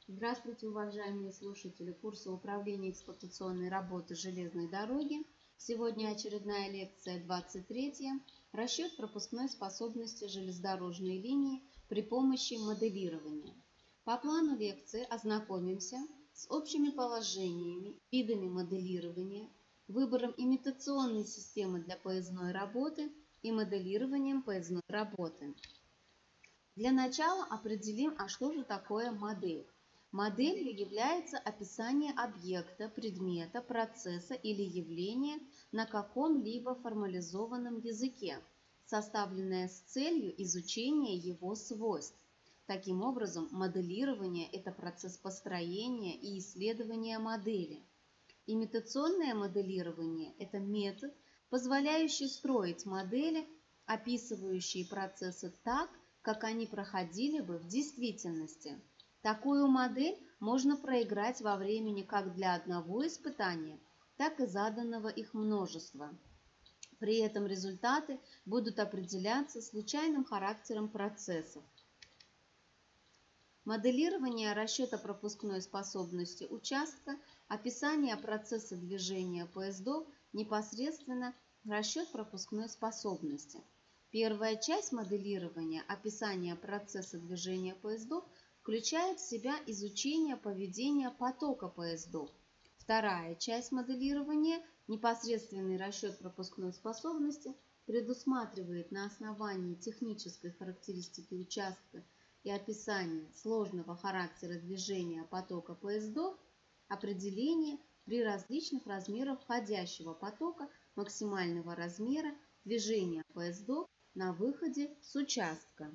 Здравствуйте, уважаемые слушатели курса управления эксплуатационной работы железной дороги. Сегодня очередная лекция 23. Расчет пропускной способности железнодорожной линии при помощи моделирования. По плану лекции ознакомимся с общими положениями, видами моделирования, выбором имитационной системы для поездной работы и моделированием поездной работы. Для начала определим, что же такое модель. Моделью является описание объекта, предмета, процесса или явления на каком-либо формализованном языке, составленное с целью изучения его свойств. Таким образом, моделирование – это процесс построения и исследования модели. Имитационное моделирование – это метод, позволяющий строить модели, описывающие процессы так, как они проходили бы в действительности. Такую модель можно проиграть во времени как для одного испытания, так и заданного их множества. При этом результаты будут определяться случайным характером процессов. Моделирование расчета пропускной способности участка, описание процесса движения поездов, непосредственно расчет пропускной способности. Первая часть моделирования, описание процесса движения поездов, включает в себя изучение поведения потока поездов. Вторая часть моделирования, непосредственный расчет пропускной способности, предусматривает на основании технической характеристики участка и описания сложного характера движения потока поездов определение при различных размерах входящего потока максимального размера движения поездов на выходе с участка.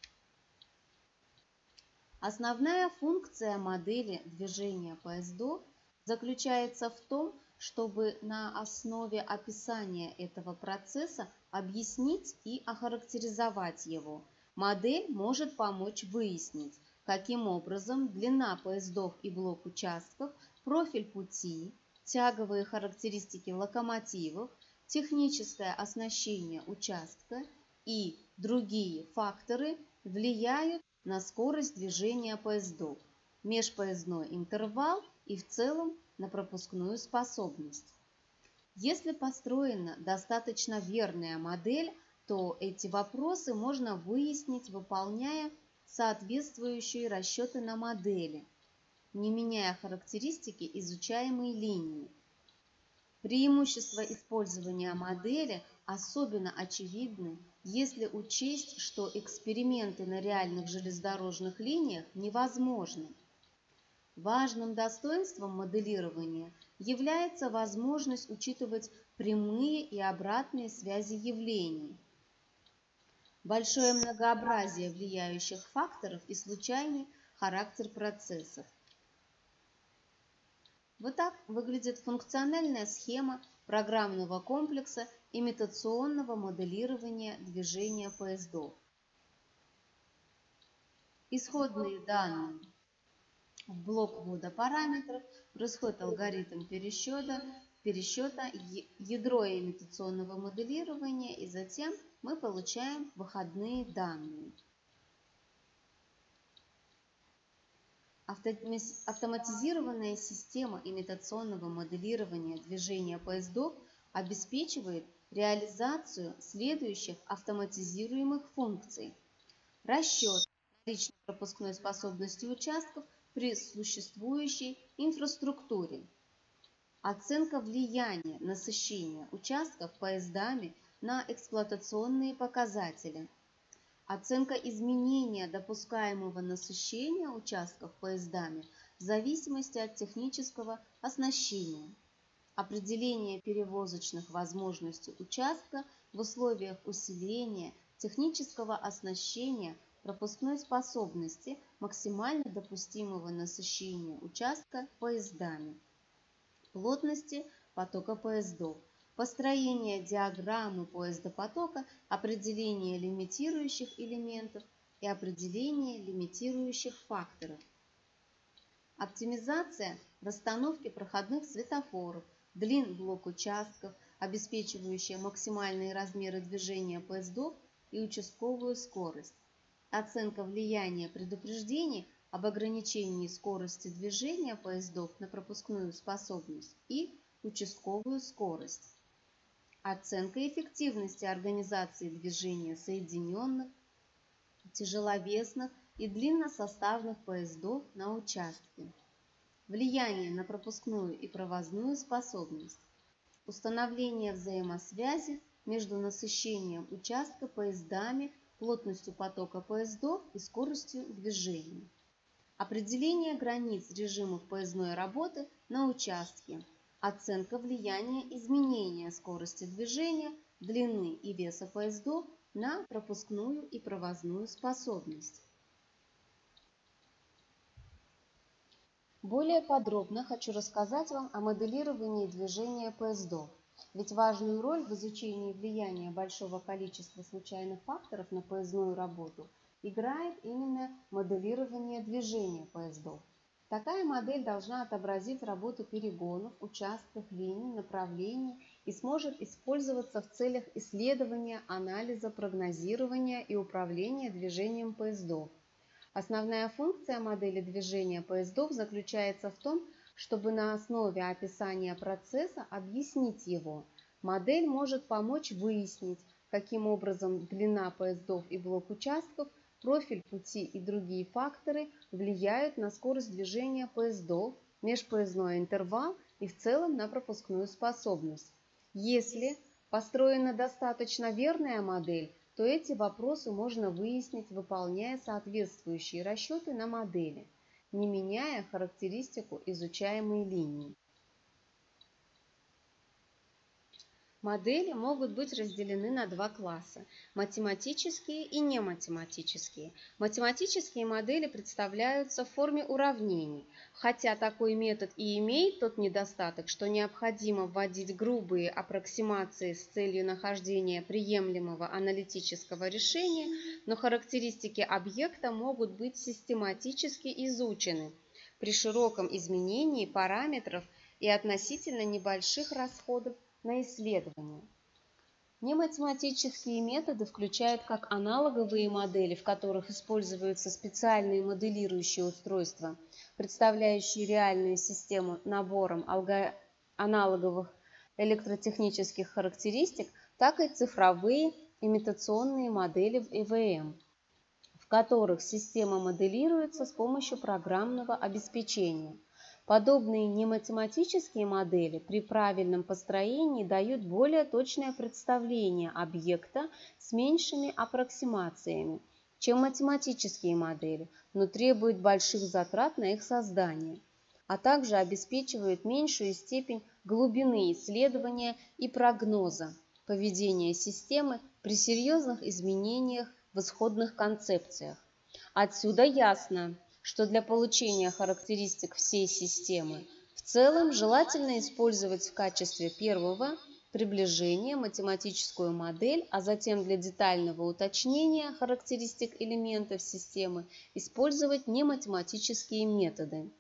Основная функция модели движения поездов заключается в том, чтобы на основе описания этого процесса объяснить и охарактеризовать его. Модель может помочь выяснить, каким образом длина поездов и блок участков, профиль пути, тяговые характеристики локомотивов, техническое оснащение участка и другие факторы влияют на скорость движения поездов, межпоездной интервал и в целом на пропускную способность. Если построена достаточно верная модель, то эти вопросы можно выяснить, выполняя соответствующие расчеты на модели, не меняя характеристики изучаемой линии. Преимущества использования модели особенно очевидны, если учесть, что эксперименты на реальных железнодорожных линиях невозможны. Важным достоинством моделирования является возможность учитывать прямые и обратные связи явлений, большое многообразие влияющих факторов и случайный характер процессов. Вот так выглядит функциональная схема программного комплекса имитационного моделирования движения поездов. Исходные данные. В блок ввода параметров происходит алгоритм пересчета ядро имитационного моделирования, и затем мы получаем выходные данные. Автоматизированная система имитационного моделирования движения поездов обеспечивает реализацию следующих автоматизируемых функций. Расчет наличной пропускной способности участков при существующей инфраструктуре. Оценка влияния насыщения участков поездами на эксплуатационные показатели. Оценка изменения допускаемого насыщения участков поездами в зависимости от технического оснащения. Определение перевозочных возможностей участка в условиях усиления технического оснащения пропускной способности максимально допустимого насыщения участка поездами. Плотности потока поездов. Построение диаграммы поездопотока, определение лимитирующих элементов и определение лимитирующих факторов. Оптимизация расстановки проходных светофоров, длин блок участков, обеспечивающая максимальные размеры движения поездов и участковую скорость. Оценка влияния предупреждений об ограничении скорости движения поездов на пропускную способность и участковую скорость. Оценка эффективности организации движения соединенных, тяжеловесных и длинносоставных поездов на участке. Влияние на пропускную и провозную способность. Установление взаимосвязи между насыщением участка поездами, плотностью потока поездов и скоростью движения. Определение границ режимов поездной работы на участке. Оценка влияния изменения скорости движения, длины и веса поездов на пропускную и провозную способность. Более подробно хочу рассказать вам о моделировании движения поездов, ведь важную роль в изучении влияния большого количества случайных факторов на поездную работу играет именно моделирование движения поездов. Такая модель должна отобразить работу перегонов, участков, линий, направлений и сможет использоваться в целях исследования, анализа, прогнозирования и управления движением поездов. Основная функция модели движения поездов заключается в том, чтобы на основе описания процесса объяснить его. Модель может помочь выяснить, каким образом длина поездов и блок участков, профиль пути и другие факторы влияют на скорость движения поездов, межпоездной интервал и в целом на пропускную способность. Если построена достаточно верная модель, то эти вопросы можно выяснить, выполняя соответствующие расчеты на модели, не меняя характеристику изучаемой линии. Модели могут быть разделены на два класса – математические и нематематические. Математические модели представляются в форме уравнений, хотя такой метод и имеет тот недостаток, что необходимо вводить грубые аппроксимации с целью нахождения приемлемого аналитического решения, но характеристики объекта могут быть систематически изучены при широком изменении параметров и относительно небольших расходов на исследования. Нематематические методы включают как аналоговые модели, в которых используются специальные моделирующие устройства, представляющие реальную систему набором аналоговых электротехнических характеристик, так и цифровые имитационные модели в ЭВМ, в которых система моделируется с помощью программного обеспечения. Подобные нематематические модели при правильном построении дают более точное представление объекта с меньшими аппроксимациями, чем математические модели, но требуют больших затрат на их создание, а также обеспечивают меньшую степень глубины исследования и прогноза поведения системы при серьезных изменениях в исходных концепциях. Отсюда ясно, что для получения характеристик всей системы в целом желательно использовать в качестве первого приближения математическую модель, а затем для детального уточнения характеристик элементов системы использовать нематематические методы.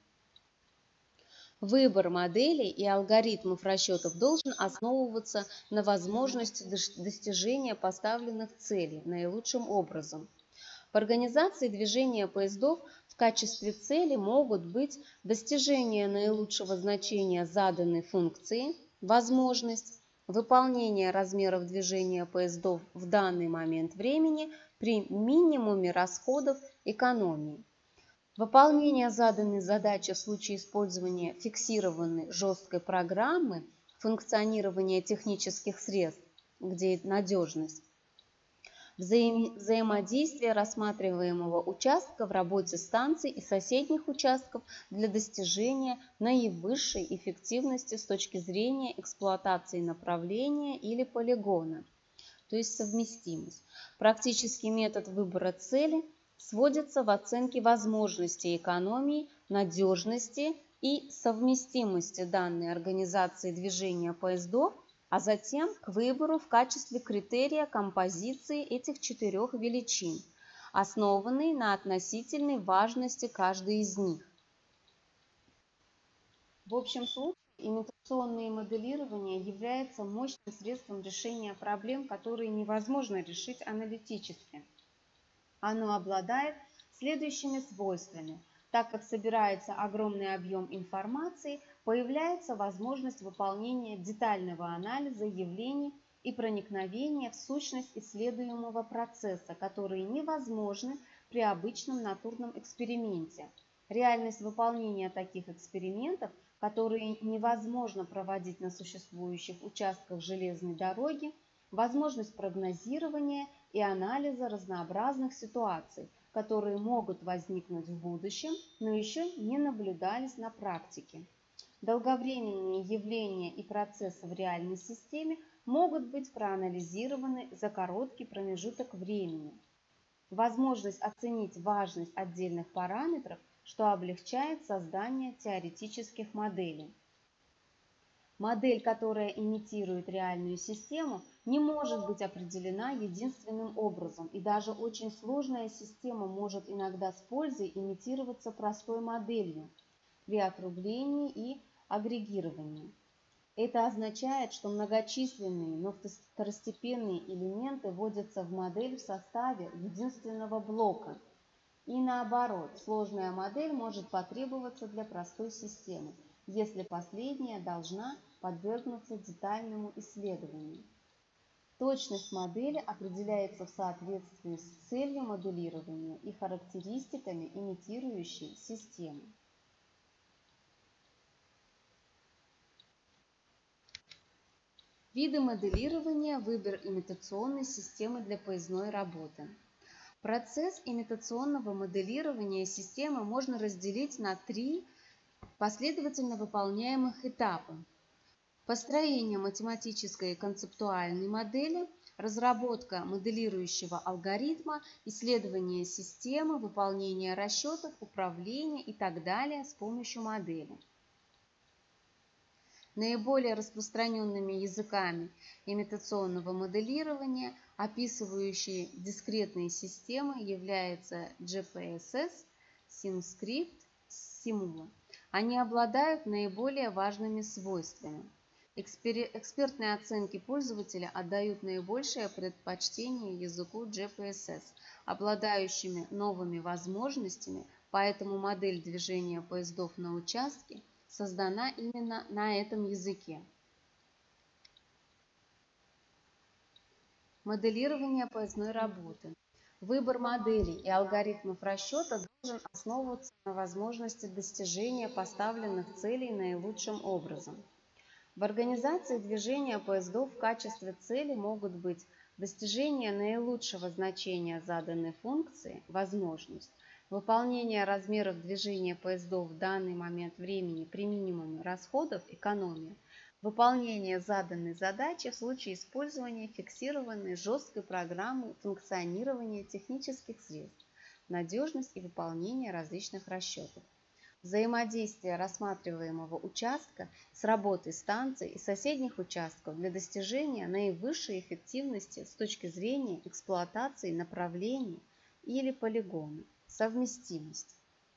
Выбор моделей и алгоритмов расчетов должен основываться на возможности достижения поставленных целей наилучшим образом. В организации движения поездов в качестве цели могут быть достижение наилучшего значения заданной функции, возможность выполнения размеров движения поездов в данный момент времени при минимуме расходов экономии, выполнение заданной задачи в случае использования фиксированной жесткой программы, функционирование технических средств, где надежность, взаимодействие рассматриваемого участка в работе станций и соседних участков для достижения наивысшей эффективности с точки зрения эксплуатации направления или полигона, то есть совместимость. Практический метод выбора цели сводится в оценке возможностей экономии, надежности и совместимости данной организации движения поездов, а затем к выбору в качестве критерия композиции этих четырех величин, основанной на относительной важности каждой из них. В общем случае, имитационное моделирование является мощным средством решения проблем, которые невозможно решить аналитически. Оно обладает следующими свойствами. Так как собирается огромный объем информации, появляется возможность выполнения детального анализа явлений и проникновения в сущность исследуемого процесса, которые невозможны при обычном натурном эксперименте. Реальность выполнения таких экспериментов, которые невозможно проводить на существующих участках железной дороги, возможность прогнозирования и анализа разнообразных ситуаций, которые могут возникнуть в будущем, но еще не наблюдались на практике. Долговременные явления и процессы в реальной системе могут быть проанализированы за короткий промежуток времени. Возможность оценить важность отдельных параметров, что облегчает создание теоретических моделей. Модель, которая имитирует реальную систему, не может быть определена единственным образом, и даже очень сложная система может иногда с пользой имитироваться простой моделью при округлении и агрегировании. Это означает, что многочисленные, но второстепенные элементы вводятся в модель в составе единственного блока. И наоборот, сложная модель может потребоваться для простой системы, если последняя должна подвергнуться детальному исследованию. Точность модели определяется в соответствии с целью моделирования и характеристиками имитирующей системы. Виды моделирования, выбор имитационной системы для поездной работы. Процесс имитационного моделирования системы можно разделить на 3 последовательно выполняемых этапа. Построение математической и концептуальной модели, разработка моделирующего алгоритма, исследование системы, выполнение расчетов, управление и так далее с помощью модели. Наиболее распространенными языками имитационного моделирования, описывающие дискретные системы, являются GPSS, SimScript, Simula. Они обладают наиболее важными свойствами. Экспертные оценки пользователя отдают наибольшее предпочтение языку GPSS, обладающими новыми возможностями, поэтому модель движения поездов на участке создана именно на этом языке. Моделирование поездной работы. Выбор моделей и алгоритмов расчета должен основываться на возможности достижения поставленных целей наилучшим образом. В организации движения поездов в качестве цели могут быть достижение наилучшего значения заданной функции, возможность, выполнение размеров движения поездов в данный момент времени при минимуме расходов, экономия, выполнение заданной задачи в случае использования фиксированной жесткой программы функционирования технических средств, надежность и выполнение различных расчетов. Взаимодействие рассматриваемого участка с работой станций и соседних участков для достижения наивысшей эффективности с точки зрения эксплуатации направления или полигона. Совместимость.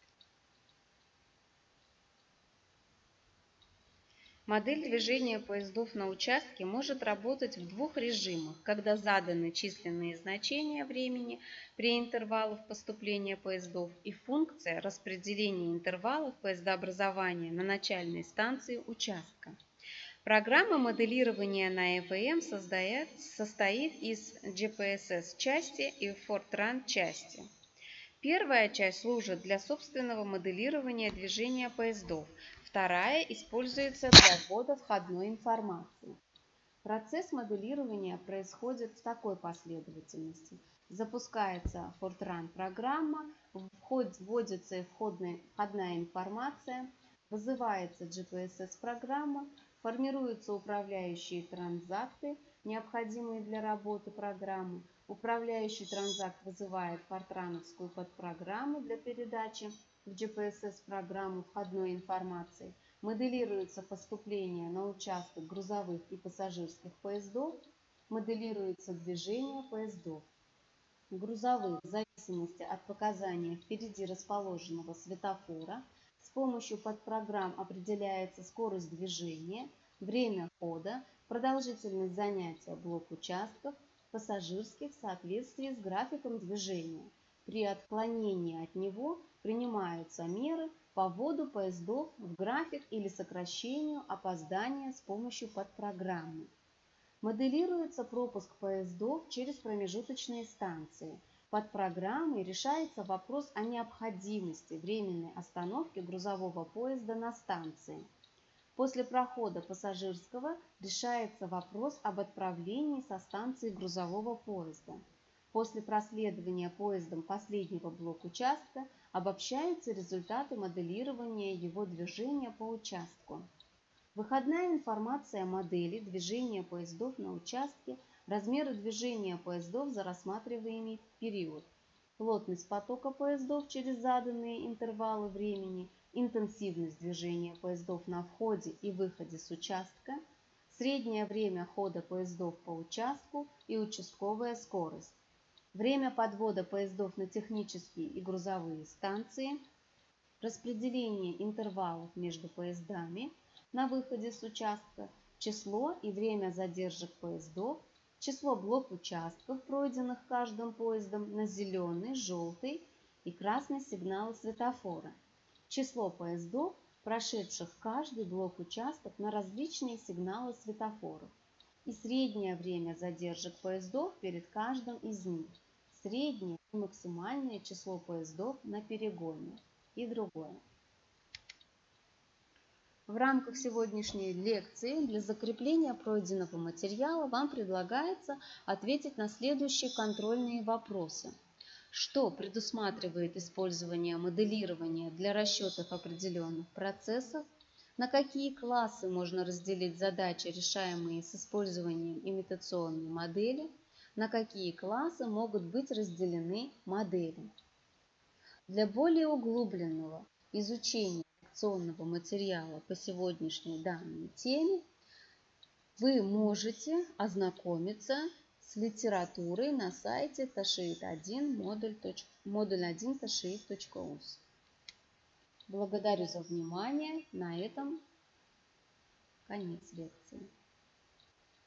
Модель движения поездов на участке может работать в 2 режимах, когда заданы численные значения времени при интервалах поступления поездов и функция распределения интервалов поездообразования на начальной станции участка. Программа моделирования на ЭВМ состоит из GPSS-части и Fortran-части. Первая часть служит для собственного моделирования движения поездов, вторая используется для ввода входной информации. Процесс моделирования происходит в такой последовательности. Запускается Fortran-программа, вводится и входная информация, вызывается GPSS-программа, формируются управляющие транзакты, необходимые для работы программы. Управляющий транзакт вызывает фортрановскую подпрограмму для передачи в GPSS-программу входной информации. Моделируется поступление на участок грузовых и пассажирских поездов, моделируется движение поездов. Грузовых в зависимости от показания впереди расположенного светофора с помощью подпрограмм определяется скорость движения, время хода, продолжительность занятия блок участков, пассажирских в соответствии с графиком движения. При отклонении от него принимаются меры по вводу поездов в график или сокращению опоздания с помощью подпрограммы. Моделируется пропуск поездов через промежуточные станции. Под программой решается вопрос о необходимости временной остановки грузового поезда на станции. После прохода пассажирского решается вопрос об отправлении со станции грузового поезда. После проследования поездом последнего блок-участка обобщаются результаты моделирования его движения по участку. Выходная информация о модели движения поездов на участке, размеры движения поездов за рассматриваемый период, плотность потока поездов через заданные интервалы времени, интенсивность движения поездов на входе и выходе с участка, среднее время хода поездов по участку и участковая скорость, время подвода поездов на технические и грузовые станции, распределение интервалов между поездами на выходе с участка, число и время задержек поездов, число блок-участков, пройденных каждым поездом на зеленый, желтый и красный сигналы светофора, число поездов, прошедших каждый блок-участок на различные сигналы светофоров и среднее время задержек поездов перед каждым из них, среднее и максимальное число поездов на перегоне и другое. В рамках сегодняшней лекции для закрепления пройденного материала вам предлагается ответить на следующие контрольные вопросы. Что предусматривает использование моделирования для расчетов определенных процессов? На какие классы можно разделить задачи, решаемые с использованием имитационной модели? На какие классы могут быть разделены модели? Для более углубленного изучения лекционного материала по сегодняшней данной теме вы можете ознакомиться с литературой на сайте Tashit1 модуль 1 tashit.us. Благодарю за внимание. На этом конец лекции.